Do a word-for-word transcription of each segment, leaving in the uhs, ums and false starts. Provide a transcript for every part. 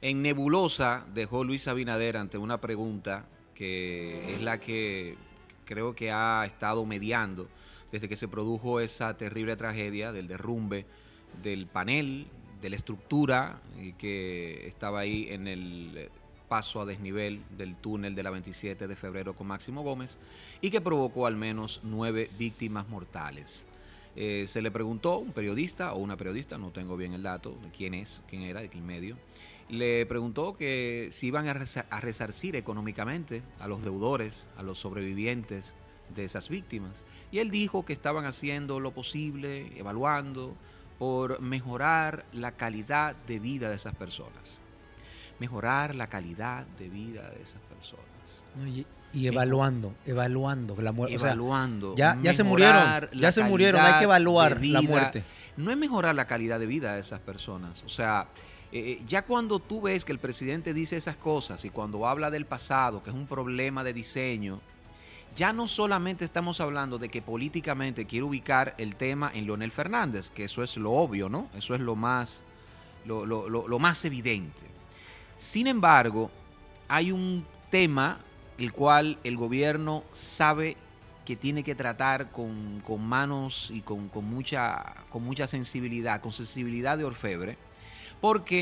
En nebulosa dejó Luis Abinader ante una pregunta que es la que creo que ha estado mediando desde que se produjo esa terrible tragedia del derrumbe del panel, de la estructura que estaba ahí en el paso a desnivel del túnel de la veintisiete de febrero con Máximo Gómez y que provocó al menos nueve víctimas mortales. Eh, se le preguntó, un periodista o una periodista, no tengo bien el dato de quién es, quién era, de qué medio, le preguntó que si iban a, resa a resarcir económicamente a los deudores, a los sobrevivientes de esas víctimas. Y él dijo que estaban haciendo lo posible, evaluando, por mejorar la calidad de vida de esas personas. Mejorar la calidad de vida de esas personas. Y, y evaluando, Mejor, evaluando la muerte. Evaluando. O sea, ya, ya se murieron, ya se murieron, hay que evaluar la muerte. No es mejorar la calidad de vida de esas personas. O sea, eh, ya cuando tú ves que el presidente dice esas cosas y cuando habla del pasado, que es un problema de diseño, ya no solamente estamos hablando de que políticamente quiere ubicar el tema en Leonel Fernández, que eso es lo obvio, ¿no? Eso es lo más, lo, lo, lo, lo más evidente. Sin embargo, hay un tema el cual el gobierno sabe que tiene que tratar con, con manos y con, con, mucha, con mucha sensibilidad, con sensibilidad de orfebre, porque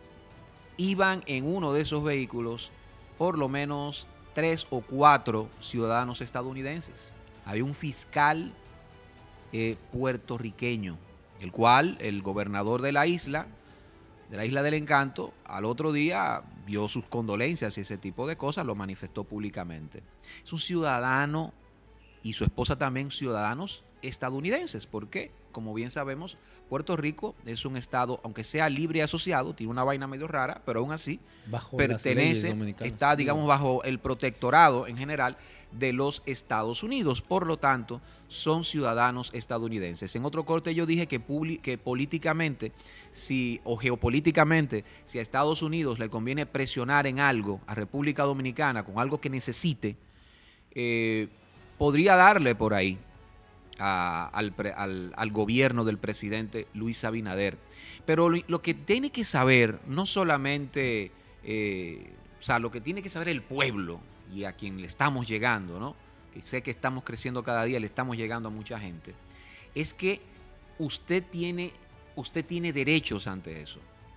iban en uno de esos vehículos por lo menos tres o cuatro ciudadanos estadounidenses. Había un fiscal eh, puertorriqueño, el cual el gobernador de la isla, de la Isla del Encanto, al otro día dio sus condolencias y ese tipo de cosas, lo manifestó públicamente. Es un ciudadano y su esposa también ciudadanos estadounidenses. ¿Por qué? Como bien sabemos, Puerto Rico es un estado, aunque sea libre y asociado, tiene una vaina medio rara, pero aún así bajo pertenece, está, digamos, bajo el protectorado en general de los Estados Unidos. Por lo tanto, son ciudadanos estadounidenses. En otro corte yo dije que, que políticamente, si, o geopolíticamente, si a Estados Unidos le conviene presionar en algo a República Dominicana con algo que necesite, eh, podría darle por ahí A, al, al, al gobierno del presidente Luis Abinader. Pero lo, lo que tiene que saber, no solamente, eh, o sea, lo que tiene que saber el pueblo y a quien le estamos llegando, ¿no? Que sé que estamos creciendo cada día, le estamos llegando a mucha gente, es que usted tiene, usted tiene derechos ante eso.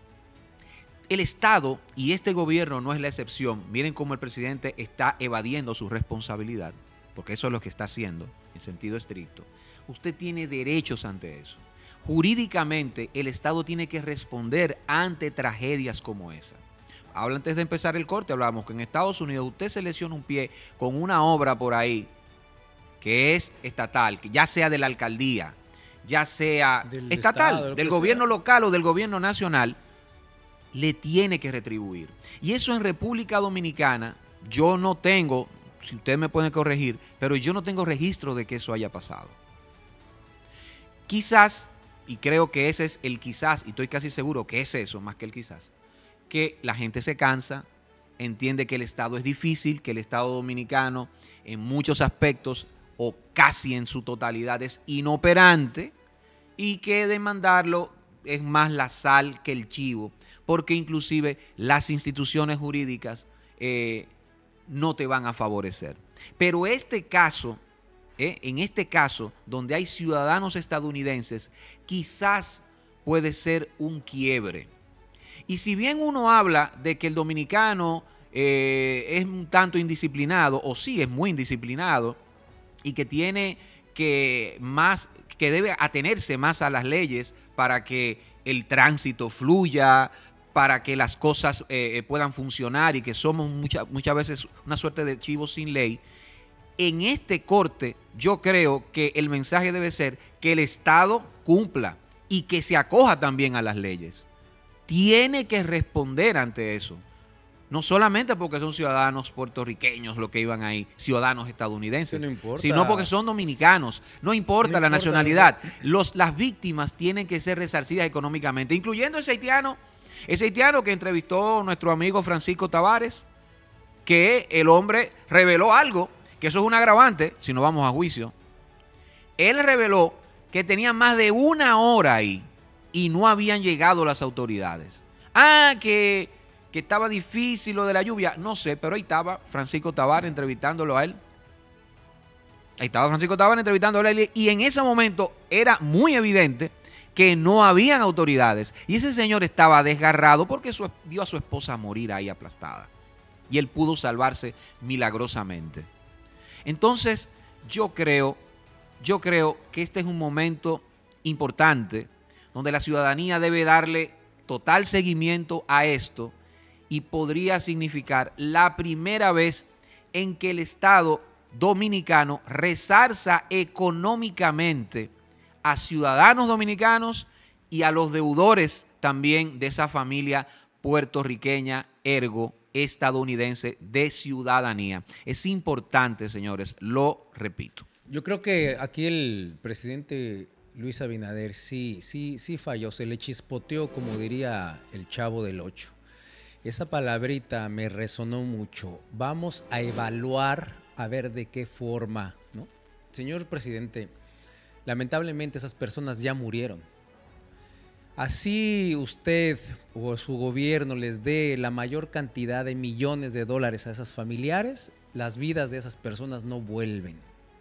El Estado, y este gobierno no es la excepción, miren cómo el presidente está evadiendo su responsabilidad, porque eso es lo que está haciendo en sentido estricto. Usted tiene derechos ante eso. Jurídicamente, el Estado tiene que responder ante tragedias como esa. Habla antes de empezar el corte, hablábamos que en Estados Unidos usted se lesiona un pie con una obra por ahí que es estatal, que ya sea de la alcaldía, ya sea del estatal, estado, del gobierno sea. local o del gobierno nacional, le tiene que retribuir. Y eso en República Dominicana, yo no tengo, si ustedes me pueden corregir, pero yo no tengo registro de que eso haya pasado. Quizás, y creo que ese es el quizás, y estoy casi seguro que es eso, más que el quizás, que la gente se cansa, entiende que el Estado es difícil, que el Estado dominicano en muchos aspectos o casi en su totalidad es inoperante y que demandarlo es más la sal que el chivo, porque inclusive las instituciones jurídicas eh, no te van a favorecer. Pero este caso, eh, en este caso, donde hay ciudadanos estadounidenses, quizás puede ser un quiebre. Y si bien uno habla de que el dominicano eh, es un tanto indisciplinado, o sí es muy indisciplinado, y que tiene que más, que debe atenerse más a las leyes para que el tránsito fluya, para que las cosas eh, puedan funcionar y que somos mucha, muchas veces una suerte de chivos sin ley. En este corte yo creo que el mensaje debe ser que el Estado cumpla y que se acoja también a las leyes. Tiene que responder ante eso. No solamente porque son ciudadanos puertorriqueños los que iban ahí, ciudadanos estadounidenses, no importa, sino porque son dominicanos. No importa no la importa, nacionalidad. Los, las víctimas tienen que ser resarcidas económicamente, incluyendo ese haitiano, ese haitiano que entrevistó nuestro amigo Francisco Tavares, que el hombre reveló algo, que eso es un agravante, si no vamos a juicio. Él reveló que tenía más de una hora ahí y no habían llegado las autoridades. Ah, que... que que estaba difícil lo de la lluvia, no sé, pero ahí estaba Francisco Tavares entrevistándolo a él. Ahí estaba Francisco Tavares entrevistándolo a él y en ese momento era muy evidente que no habían autoridades. Y ese señor estaba desgarrado porque su, vio a su esposa morir ahí aplastada. Y él pudo salvarse milagrosamente. Entonces, yo creo, yo creo que este es un momento importante donde la ciudadanía debe darle total seguimiento a esto y podría significar la primera vez en que el Estado dominicano resarza económicamente a ciudadanos dominicanos y a los deudores también de esa familia puertorriqueña, ergo estadounidense de ciudadanía. Es importante, señores, lo repito. Yo creo que aquí el presidente Luis Abinader sí, sí, sí falló, se le chispoteó, como diría el Chavo del Ocho. Esa palabrita me resonó mucho. Vamos a evaluar a ver de qué forma, ¿no? Señor presidente, lamentablemente esas personas ya murieron. Así usted o su gobierno les dé la mayor cantidad de millones de dólares a esas familiares, las vidas de esas personas no vuelven.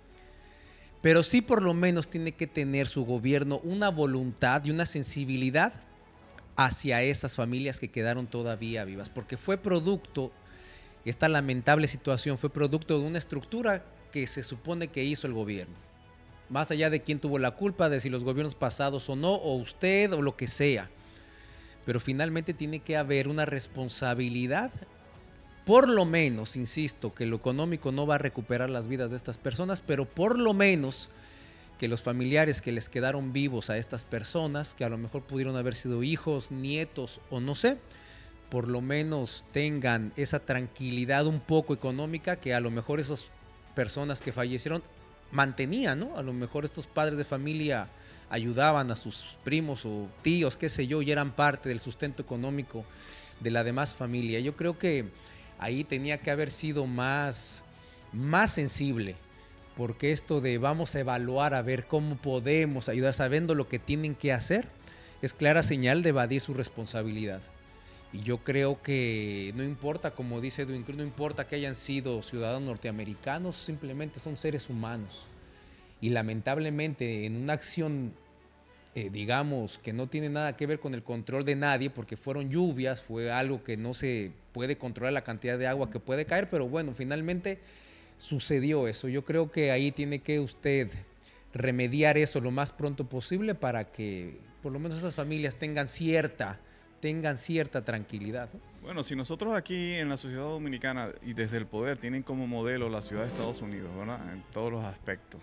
Pero sí por lo menos tiene que tener su gobierno una voluntad y una sensibilidad hacia esas familias que quedaron todavía vivas, porque fue producto, esta lamentable situación fue producto de una estructura que se supone que hizo el gobierno. Más allá de quién tuvo la culpa, de si los gobiernos pasados o no, o usted o lo que sea. Pero finalmente tiene que haber una responsabilidad, por lo menos, insisto, que lo económico no va a recuperar las vidas de estas personas, pero por lo menos que los familiares que les quedaron vivos a estas personas, que a lo mejor pudieron haber sido hijos, nietos o no sé, por lo menos tengan esa tranquilidad un poco económica que a lo mejor esas personas que fallecieron mantenían, ¿no? A lo mejor estos padres de familia ayudaban a sus primos o tíos, qué sé yo, y eran parte del sustento económico de la demás familia. Yo creo que ahí tenía que haber sido más, más sensible, porque esto de vamos a evaluar a ver cómo podemos ayudar sabiendo lo que tienen que hacer, es clara señal de evadir su responsabilidad. Y yo creo que no importa, como dice Edwin Cruz, no importa que hayan sido ciudadanos norteamericanos, simplemente son seres humanos. Y lamentablemente en una acción, eh, digamos, que no tiene nada que ver con el control de nadie, porque fueron lluvias, fue algo que no se puede controlar la cantidad de agua que puede caer, pero bueno, finalmente sucedió eso. Yo creo que ahí tiene que usted remediar eso lo más pronto posible para que por lo menos esas familias tengan cierta tengan cierta tranquilidad, ¿no? Bueno, si nosotros aquí en la sociedad dominicana y desde el poder tienen como modelo la ciudad de Estados Unidos, ¿verdad? En todos los aspectos.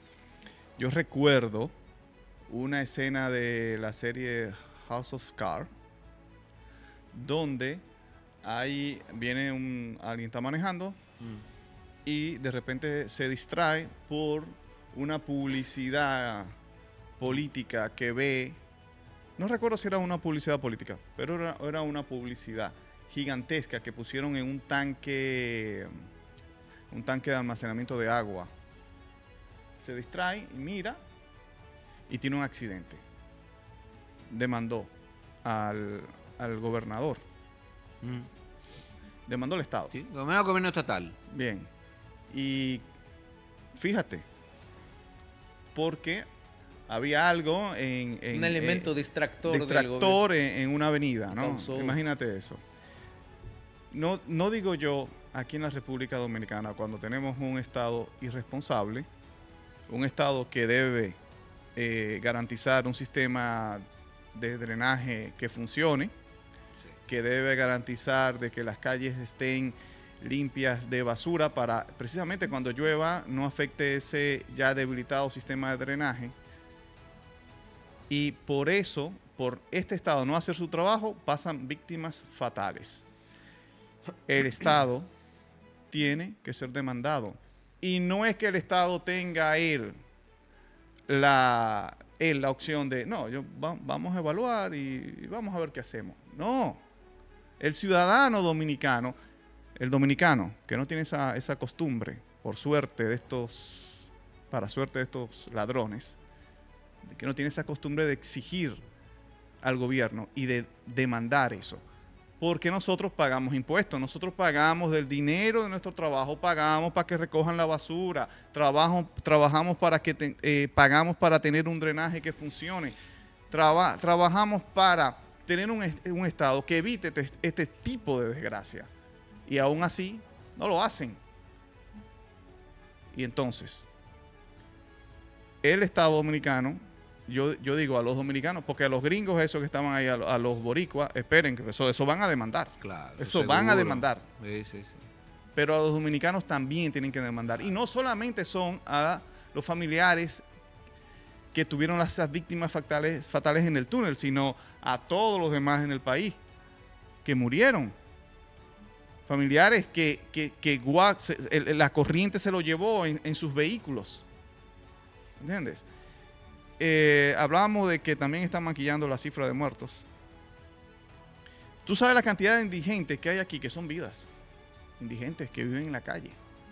Yo recuerdo una escena de la serie House of Cards donde ahí viene un, alguien está manejando mm. y de repente se distrae por una publicidad política que ve. No recuerdo si era una publicidad política, pero era, era una publicidad gigantesca que pusieron en un tanque, un tanque de almacenamiento de agua. Se distrae y mira y tiene un accidente. Demandó al, al gobernador. Mm. Demandó al Estado. Sí, gobierno, gobierno estatal. Bien. Y fíjate, porque había algo en... en un elemento eh, distractor. Distractor en, en una avenida, ¿no? Causó. Imagínate eso. No, no digo yo, aquí en la República Dominicana, cuando tenemos un Estado irresponsable, un Estado que debe eh, garantizar un sistema de drenaje que funcione, sí. que debe garantizar de que las calles estén limpias de basura para, precisamente cuando llueva, no afecte ese ya debilitado sistema de drenaje. Y por eso, por este Estado no hacer su trabajo, pasan víctimas fatales. El Estado tiene que ser demandado. Y no es que el Estado tenga él la, él la opción de, no, yo, va, vamos a evaluar y, y vamos a ver qué hacemos. No, el ciudadano dominicano, el dominicano que no tiene esa, esa costumbre, por suerte de estos, para suerte de estos ladrones, que no tiene esa costumbre de exigir al gobierno y de demandar eso. Porque nosotros pagamos impuestos, nosotros pagamos del dinero de nuestro trabajo, pagamos para que recojan la basura, trabajo, trabajamos para que te, eh, pagamos para tener un drenaje que funcione, Traba, trabajamos para tener un, un Estado que evite este, este tipo de desgracia. Y aún así no lo hacen. Y entonces, el Estado dominicano, yo, yo digo a los dominicanos, porque a los gringos esos que estaban ahí, a, a los boricuas, esperen, que eso, eso van a demandar. Claro, eso seguro. van a demandar. Sí, sí, sí. Pero a los dominicanos también tienen que demandar. Y no solamente son a los familiares que tuvieron las víctimas fatales, fatales en el túnel, sino a todos los demás en el país que murieron. Familiares que, que, que guac, se, el, la corriente se lo llevó en, en sus vehículos. ¿Entiendes? Eh, hablábamos de que también están maquillando la cifra de muertos. Tú sabes la cantidad de indigentes que hay aquí, que son vidas. Indigentes que viven en la calle.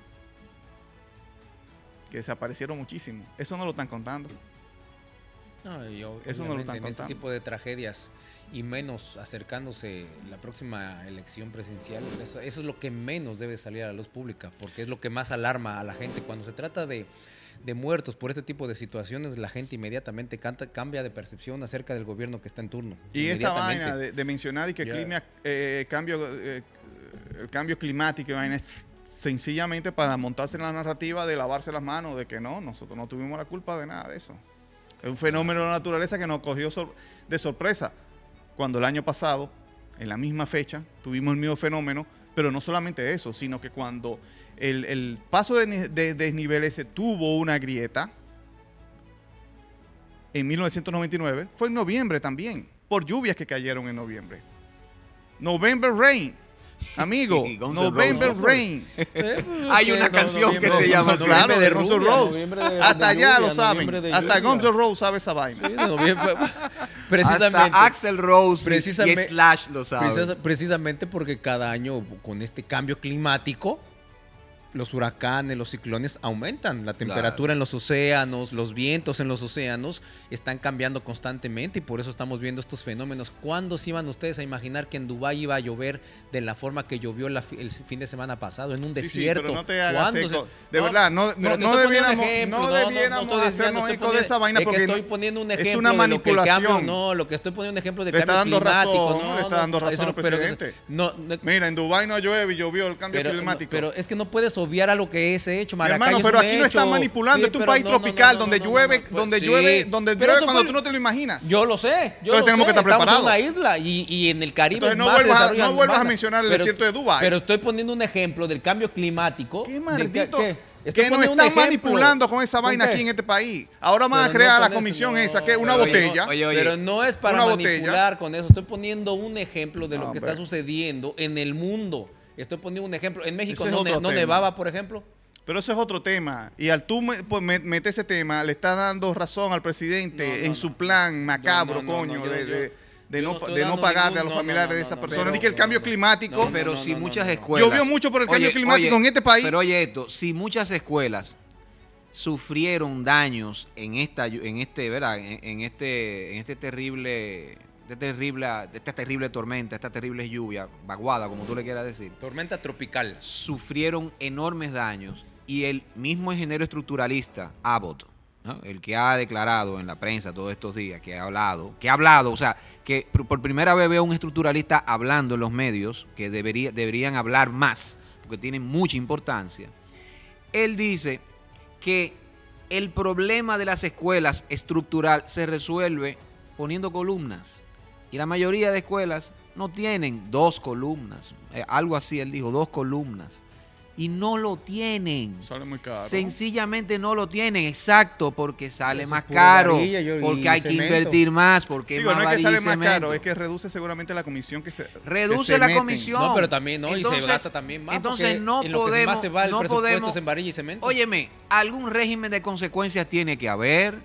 Que desaparecieron muchísimo. Eso no lo están contando. No, yo, Eso no lo están en contando. este tipo de tragedias, y menos acercándose la próxima elección presidencial, eso, eso es lo que menos debe salir a la luz pública, porque es lo que más alarma a la gente. Cuando se trata de, de muertos por este tipo de situaciones, la gente inmediatamente canta, cambia de percepción acerca del gobierno que está en turno. Y esta vaina de, de mencionar y que yeah. clima, eh, cambio, eh, el cambio climático y vaina es sencillamente para montarse en la narrativa de lavarse las manos, de que no, nosotros no tuvimos la culpa de nada de eso. Es un fenómeno de la naturaleza que nos cogió sor de sorpresa. Cuando el año pasado, en la misma fecha, tuvimos el mismo fenómeno, pero no solamente eso, sino que cuando el, el paso de, de desniveles se tuvo una grieta, en mil novecientos noventa y nueve, fue en noviembre también, por lluvias que cayeron en noviembre. November Rain. Amigo, sí, November Rain. Eh, Hay una canción noviembre, que se llama no, claro, de Guns N' Roses. Hasta allá lo saben. Hasta Guns N' Roses sabe esa vaina. Sí, precisamente. Hasta Axl Rose precisamente, y Slash lo sabe. Precisamente porque cada año con este cambio climático, los huracanes, los ciclones aumentan. La temperatura claro. en los océanos, los vientos en los océanos están cambiando constantemente y por eso estamos viendo estos fenómenos. ¿Cuándo se iban ustedes a imaginar que en Dubái iba a llover de la forma que llovió la, el fin de semana pasado, en un sí, desierto? Sí, pero no te hagas eco. Se, de no, verdad, no, no, no debiéramos, ejemplo, no debiéramos no, no, hacernos no eco poniendo, de esa vaina porque estoy poniendo un ejemplo es una manipulación. De lo que cambio, no, lo que estoy poniendo un ejemplo de le cambio está dando climático. Razón, no, le está dando razón al presidente. No, no, Mira, en Dubái no llueve y llovió el cambio pero, climático. Pero es que no puedes obviar a lo que es hecho, Maracay. Hermano, pero aquí hecho. no están manipulando, sí, esto es un país no, tropical no, no, donde no, llueve, no, no, donde sí. llueve, donde llueve cuando tú no te lo imaginas. Yo lo sé, yo Entonces lo tenemos sé. que estar preparados. Estamos en una isla y, y en el Caribe Entonces no más vuelvas, a, no vuelvas a mencionar el pero, desierto de Dubái. Pero estoy poniendo un ejemplo del cambio climático. Qué maldito. De, ¿qué? Que nos están manipulando con esa vaina aquí en este país. Ahora van a crear la comisión esa, que es una botella. Oye, oye, pero no es para manipular con eso. Estoy poniendo un ejemplo de lo que está sucediendo en el mundo. Estoy poniendo un ejemplo. En México no, no nevaba, por ejemplo. Pero eso es otro tema. Y al tú pues, meter ese tema, le estás dando razón al presidente no, no, en su plan macabro, no, no, coño, no, yo, de, yo, de, de, no, de no pagarle ningún, a los familiares no, no, de esa persona. Ni que el cambio climático. No, pero si muchas escuelas. Llovió mucho por el oye, cambio climático oye, en este país. Pero oye esto, si muchas escuelas sufrieron daños en esta, en este, ¿verdad? En, en este, en este terrible. De terrible, de esta terrible tormenta, esta terrible lluvia, vaguada, como tú le quieras decir. Tormenta tropical. Sufrieron enormes daños y el mismo ingeniero estructuralista, Abbott, ¿no? El que ha declarado en la prensa todos estos días, que ha hablado, que ha hablado, o sea, que por primera vez veo a un estructuralista hablando en los medios, que debería, deberían hablar más, porque tienen mucha importancia. Él dice que el problema de las escuelas estructural se resuelve poniendo columnas. Y la mayoría de escuelas no tienen dos columnas. Eh, algo así, él dijo, dos columnas. Y no lo tienen. Sale muy caro. Sencillamente no lo tienen, exacto, porque sale Eso más caro, varilla, yo, porque hay cemento. que invertir más, porque Digo, es más no es que sale más cemento. caro, es que reduce seguramente la comisión que se Reduce que la se comisión. No, pero también, ¿no? Entonces, y se gasta también más. Entonces no en podemos, lo que más se va el no presupuesto podemos, en varilla y cemento. Óyeme, algún régimen de consecuencias tiene que haber.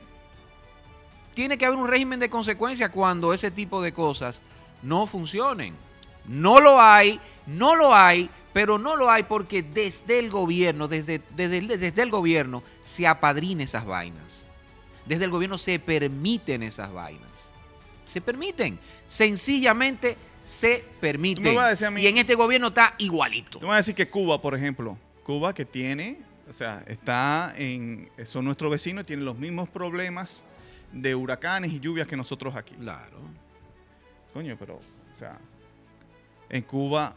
Tiene que haber un régimen de consecuencias cuando ese tipo de cosas no funcionen. No lo hay, no lo hay, pero no lo hay porque desde el gobierno, desde, desde, desde el gobierno se apadrina esas vainas. Desde el gobierno se permiten esas vainas. Se permiten. Sencillamente se permiten. Tú me vas a decir a mí- y en este gobierno está igualito. Tú me vas a decir que Cuba, por ejemplo, Cuba que tiene, o sea, está en, son nuestros vecinos y tienen los mismos problemas de huracanes y lluvias que nosotros aquí. Claro. Coño, pero, o sea, en Cuba,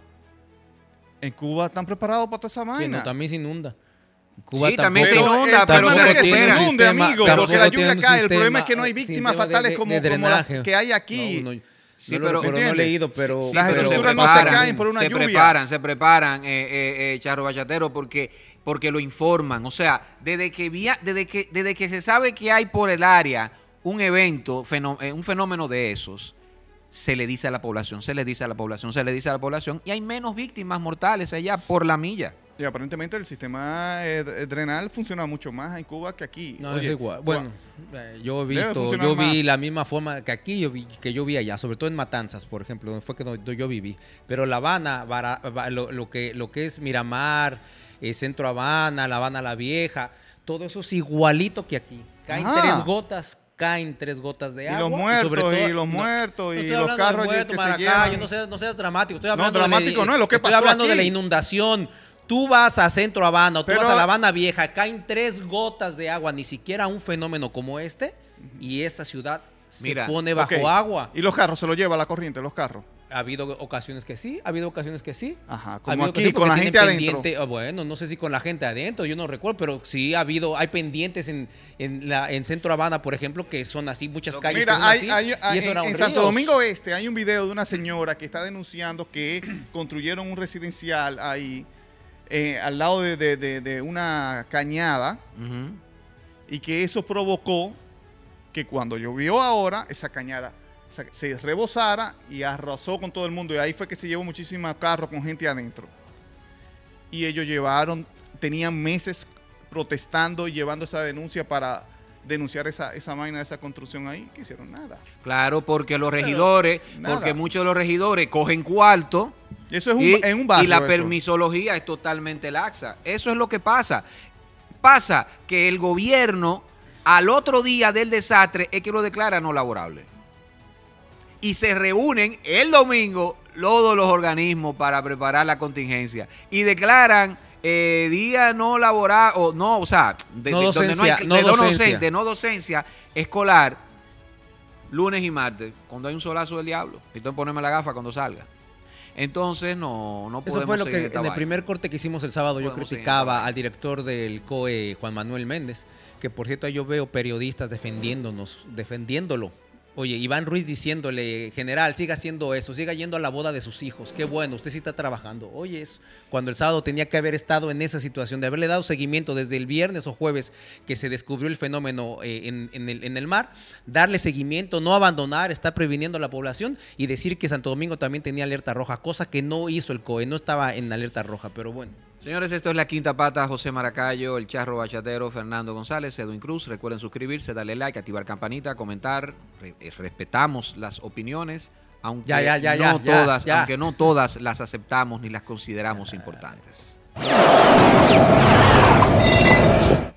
en Cuba están preparados para toda esa Sí, vaina. no, también se inunda. Cuba Sí, también se tampoco- inunda, el pero problema se es que se recupera. inunde, Sistema- amigo, pero que la tampoco lluvia tiene un cae. El problema es que sistema- no hay eh, víctimas sistema de- fatales de- como, de como las drenaje. que hay aquí. No, no, Sí, no lo- pero- pero no he ¿entiendes? leído, pero... Sí, Las pero se estructuras no se preparan, caen por una se lluvia. preparan, se preparan, eh, eh, eh, Charro Bachatero, porque, porque lo informan. O sea, desde que, via, desde, que, desde que se sabe que hay por el área un evento, fenó, eh, un fenómeno de esos, se le dice a la población, se le dice a la población, se le dice a la población, y hay menos víctimas mortales allá por la milla. Y aparentemente el sistema eh, drenal funciona mucho más en Cuba que aquí. No, Oye, es igual. Bueno, eh, yo he Debe visto, funcionar yo vi más. la misma forma que aquí, yo vi, que yo vi allá, sobre todo en Matanzas, por ejemplo, donde fue que donde yo viví. Pero La Habana, Bara- Ba- lo, lo que, lo que es Miramar, eh, Centro Habana, La Habana la Vieja, todo eso es igualito que aquí. Caen Ajá. tres gotas, caen tres gotas de Y agua. los muertos, sobre todo- y los no, muertos, no y estoy los hablando de carros muertos, que se Maracayo, llevan. no seas, no seas dramático. Estoy No, hablando dramático de, no es lo que estoy pasó hablando de aquí. la inundación. Tú vas a Centro Habana o tú Pero- vas a La Habana Vieja, caen tres gotas de agua, ni siquiera un fenómeno como este, y esa ciudad se Mira, pone bajo Ok. agua. Y los carros se los lleva la corriente, los carros. Ha habido ocasiones que sí, ha habido ocasiones que sí. Ajá, Ha como habido aquí, ocasiones con la porque gente tienen adentro. pendiente- ah, bueno, no sé si con la gente adentro, yo no recuerdo, pero sí ha habido, hay pendientes en, en, la, en Centro Habana, por ejemplo, que son así, muchas calles que Mira, son hay, así, hay- y hay- eso en, eran en Santo ríos. Domingo Este hay un video de una señora que está denunciando que construyeron un residencial ahí, eh, al lado de, de- de- de una cañada, Ujú. y que eso provocó que cuando llovió ahora, esa cañada se- se rebosara y arrasó con todo el mundo. Y ahí fue que se llevó muchísimos carros con gente adentro. Y ellos llevaron, tenían meses protestando y llevando esa denuncia para denunciar esa, esa vaina de esa construcción ahí, que hicieron nada. Claro, porque los regidores, nada. porque muchos de los regidores cogen cuarto Y eso es un, y, en un barrio. y la eso. permisología es totalmente laxa. Eso es lo que pasa. Pasa que el gobierno al otro día del desastre es que lo declara no laborable. Y se reúnen el domingo todos los organismos para preparar la contingencia y declaran eh, día no laboral o no, o sea, de, No de- donde docencia, hay- no de no docencia. docen- de no docencia escolar lunes y martes, cuando hay un solazo del diablo. Y tengo que ponerme la gafa cuando salga. Entonces no, no podemos Eso fue lo seguir que esta en el vaina. primer corte que hicimos el sábado yo Podemos seguir esta criticaba vaina. al director del C O E, Juan Manuel Méndez, que por cierto yo veo periodistas defendiéndonos, defendiéndolo. Oye, Iván Ruiz diciéndole, general, siga haciendo eso, siga yendo a la boda de sus hijos. Qué bueno, usted sí está trabajando. Oye, eso, cuando el sábado tenía que haber estado en esa situación, de haberle dado seguimiento desde el viernes o jueves que se descubrió el fenómeno eh, en, en el, en el mar, darle seguimiento, no abandonar, estar previniendo a la población y decir que Santo Domingo también tenía alerta roja, cosa que no hizo el C O E, no estaba en alerta roja, pero bueno. Señores, esto es La Quinta Pata, José Maracayo, el Charro Bachatero, Fernando González, Edwin Cruz. Recuerden suscribirse, darle like, activar campanita, comentar. Re- eh, respetamos las opiniones, aunque, Ya, ya, ya, no ya, ya, todas, ya. aunque no todas las aceptamos ni las consideramos importantes.